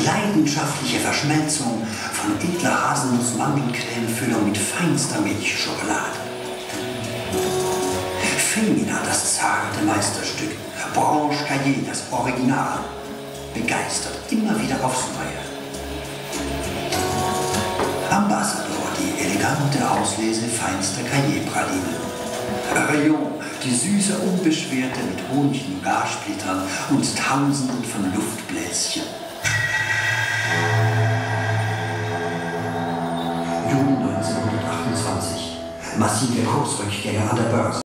leidenschaftliche Verschmelzung von edler Haselnuss-Mandelcreme-Füllung mit feinster Milchschokolade. Femina, das zarte Meisterstück, Branche Caillé, das Original, begeistert immer wieder aufs Neue. Ambassador, die elegante Auslese feinster Caillé-Praline. Rayon, die süße, unbeschwerte mit Honig-Nougat-Splittern und Tausenden von Luftbläschen. Juni 1928. Massive Kursrückgänge an der Börse.